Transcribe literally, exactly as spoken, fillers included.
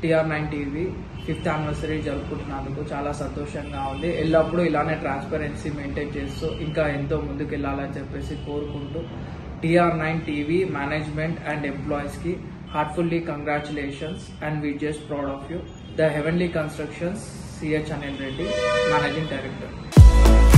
TR nine TV fifth anniversary జరుపుకుంటున్నందుకు చాలా సంతోషంగా ఉంది. ఎల్లప్పుడూ ఇలానే ట్రాన్స్పరెన్సీ మెయింటైన్ చేస్తూ ఇంకా ఎంతో ముందుకు వెళ్ళాలని చెప్పేసి కోరుకుంటూ TR nine TV management and employees కి heartfully congratulations and we just proud of you. The Heavenly Constructions, C H Anil Reddy, Managing Director.